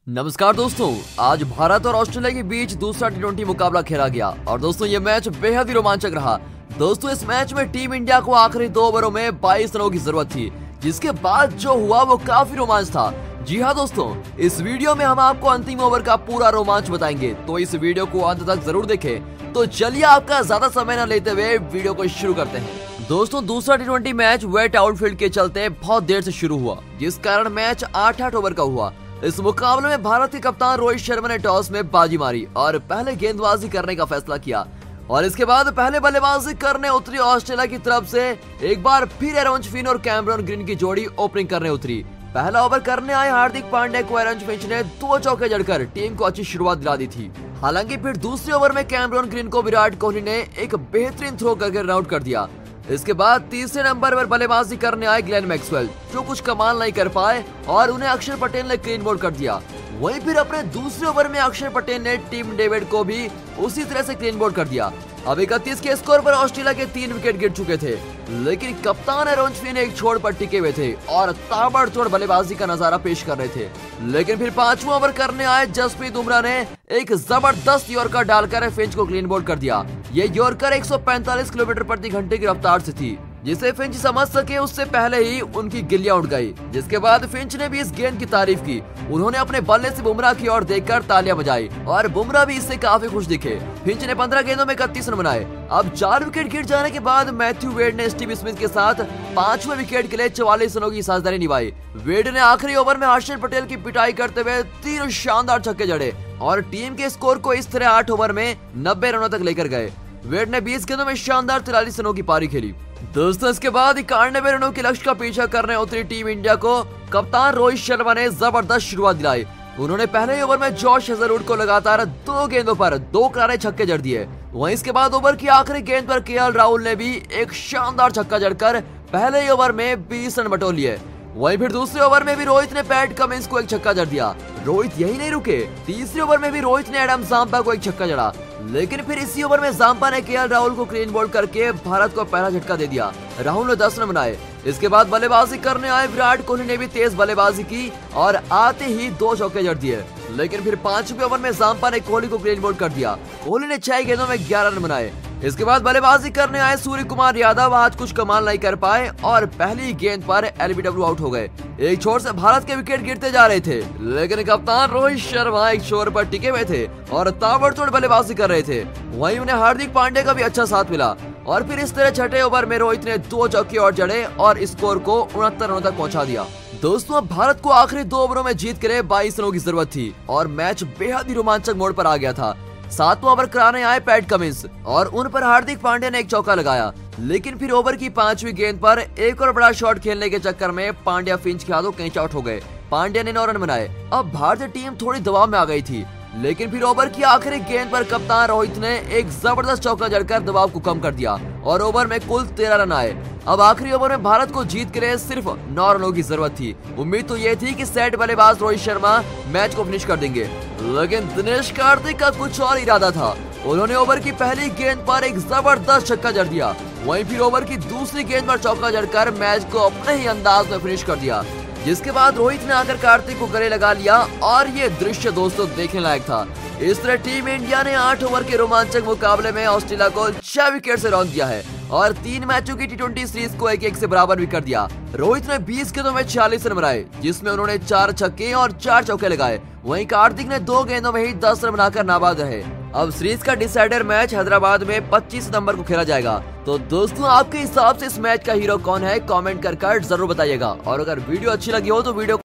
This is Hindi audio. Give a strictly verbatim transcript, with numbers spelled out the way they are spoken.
नमस्कार दोस्तों, आज भारत और ऑस्ट्रेलिया के बीच दूसरा टी ट्वेंटी मुकाबला खेला गया और दोस्तों ये मैच बेहद ही रोमांचक रहा। दोस्तों इस मैच में टीम इंडिया को आखिरी दो ओवरों में बाईस रनों की जरूरत थी, जिसके बाद जो हुआ वो काफी रोमांच था। जी हाँ दोस्तों, इस वीडियो में हम आपको अंतिम ओवर का पूरा रोमांच बताएंगे, तो इस वीडियो को अंत तक जरूर देखें। तो चलिए आपका ज्यादा समय न लेते हुए वीडियो को शुरू करते हैं। दोस्तों दूसरा T twenty match wet outfield के चलते बहुत देर से शुरू हुआ, जिस कारण मैच आठ आठ ओवर का हुआ। इस मुकाबले में भारत के कप्तान रोहित शर्मा ने टॉस में बाजी मारी और पहले गेंदबाजी करने का फैसला किया और इसके बाद पहले बल्लेबाजी करने उतरी ऑस्ट्रेलिया की तरफ से एक बार फिर एरन फिंच और कैमरन ग्रीन की जोड़ी ओपनिंग करने उतरी। पहला ओवर करने आए हार्दिक पांड्या को एरन फिंच ने दो चौके जड़कर टीम को अच्छी शुरुआत दिला दी थी। हालांकि फिर दूसरे ओवर में कैमरन ग्रीन को विराट कोहली ने एक बेहतरीन थ्रो करके रन आउट कर दिया। इसके बाद तीसरे नंबर पर बल्लेबाजी करने आए ग्लेन मैक्सवेल, जो कुछ कमाल नहीं कर पाए और उन्हें अक्षर पटेल ने क्लीन बोल्ड कर दिया। वहीं फिर अपने दूसरे ओवर में अक्षर पटेल ने टिम डेविड को भी उसी तरह से क्लीन बोल्ड कर दिया। अब इकतीस के स्कोर पर ऑस्ट्रेलिया के तीन विकेट गिर चुके थे, लेकिन कप्तान एरन फिंच एक छोड़ पर टिके हुए थे और ताबड़तोड़ बल्लेबाजी का नजारा पेश कर रहे थे। लेकिन फिर पांचवा ओवर करने आए जसप्रीत बुमराह ने एक जबरदस्त यॉर्कर डालकर फिंच को क्लीन बोल्ड कर दिया। ये यॉर्कर एक सौ पैंतालीस किलोमीटर प्रति घंटे की रफ्तार से थी, जिसे फिंच समझ सके उससे पहले ही उनकी गिल्लियां उड़ गई। जिसके बाद फिंच ने भी इस गेंद की तारीफ की। उन्होंने अपने बल्ले से बुमराह की ओर देखकर तालियां बजाई और बुमराह भी इससे काफी खुश दिखे। फिंच ने पंद्रह गेंदों में इकतीस रन बनाए। अब चार विकेट गिर जाने के बाद मैथ्यू वेड ने स्टीव स्मिथ के साथ पांचवें विकेट के लिए चौवालीस रनों की साझेदारी निभाई। वेड ने आखिरी ओवर में हर्षल पटेल की पिटाई करते हुए तीन शानदार छक्के जड़े और टीम के स्कोर को इस तरह आठ ओवर में नब्बे रनों तक लेकर गए। वेड ने बीस गेंदों में शानदार तिरालीस रनों की पारी खेली। दोस्तों इसके बाद इक्यानवे रनों के लक्ष्य का पीछा करने उतरी टीम इंडिया को कप्तान रोहित शर्मा ने जबरदस्त शुरुआत दिलाई। उन्होंने पहले ही ओवर में जॉश हेजलवुड को लगातार दो गेंदों पर दो करारे छक्के जड़ दिए। वहीं इसके बाद ओवर की आखिरी गेंद पर केएल राहुल ने भी एक शानदार छक्का जड़कर पहले ही ओवर में बीस रन बटोर लिए। वहीं फिर दूसरे ओवर में भी रोहित ने पैट कमिंस को एक छक्का जड़ दिया। रोहित यही नहीं रुके, तीसरे ओवर में भी रोहित ने एडम जाम्पा को एक छक्का जड़ा, लेकिन फिर इसी ओवर में जाम्पा ने केएल राहुल को क्लीन बोल्ड करके भारत को पहला झटका दे दिया। राहुल ने दस रन बनाए। इसके बाद बल्लेबाजी करने आए विराट कोहली ने भी तेज बल्लेबाजी की और आते ही दो चौके जड़ दिए, लेकिन फिर पांचवें ओवर में जाम्पा ने कोहली को क्लीन बोल्ड कर दिया। कोहली ने छह गेंदों में ग्यारह रन बनाए। इसके बाद बल्लेबाजी करने आए सूर्य कुमार यादव आज कुछ कमाल नहीं कर पाए और पहली गेंद पर एलबीडब्ल्यू आउट हो गए। एक छोर से भारत के विकेट गिरते जा रहे थे, लेकिन कप्तान रोहित शर्मा एक छोर पर टिके हुए थे और ताबड़तोड़ बल्लेबाजी कर रहे थे। वहीं उन्हें हार्दिक पांड्या का भी अच्छा साथ मिला और फिर इस तरह छठे ओवर में रोहित ने दो चौके और जड़े और स्कोर को उनहत्तर रनों तक पहुंचा दिया। दोस्तों अब भारत को आखिरी दो ओवरों में जीत के बाईस रनों की जरूरत थी और मैच बेहद ही रोमांचक मोड़ पर आ गया था। सातवां ओवर कराने आए पैट कमिंस और उन पर हार्दिक पांड्या ने एक चौका लगाया, लेकिन फिर ओवर की पांचवी गेंद पर एक और बड़ा शॉट खेलने के चक्कर में पांड्या फिंच के हाथों कैच आउट हो गए। पांड्या ने नौ रन बनाए। अब भारतीय टीम थोड़ी दबाव में आ गई थी, लेकिन फिर ओवर की आखिरी गेंद पर कप्तान रोहित ने एक जबरदस्त चौका जड़कर दबाव को कम कर दिया और ओवर में कुल तेरह रन आए। अब आखिरी ओवर में भारत को जीत के लिए सिर्फ नौ रनों की जरूरत थी। उम्मीद तो ये थी कि सेट बल्लेबाज रोहित शर्मा मैच को फिनिश कर देंगे, लेकिन दिनेश कार्तिक का कुछ और इरादा था। उन्होंने ओवर की पहली गेंद पर एक जबरदस्त छक्का जड़ दिया। वहीं फिर ओवर की दूसरी गेंद पर चौका जड़कर मैच को अपने ही अंदाज में फिनिश कर दिया, जिसके बाद रोहित ने आकर कार्तिक को गले लगा लिया और ये दृश्य दोस्तों देखने लायक था। इस तरह टीम इंडिया ने आठ ओवर के रोमांचक मुकाबले में ऑस्ट्रेलिया को छह विकेट से रौंद दिया है और तीन मैचों की टी ट्वेंटी सीरीज को एक एक से बराबर भी कर दिया। रोहित ने बीस गेंदों में छियालीस रन बनाए, जिसमें उन्होंने चार छक्के और चार चौके लगाए। वहीं कार्तिक ने दो गेंदों में ही दस रन बनाकर नाबाद रहे। अब सीरीज का डिसाइडर मैच हैदराबाद में पच्चीस नवंबर को खेला जाएगा। तो दोस्तों आपके हिसाब से इस मैच का हीरो कौन है, कमेंट कर कर जरूर बताइएगा और अगर वीडियो अच्छी लगी हो तो वीडियो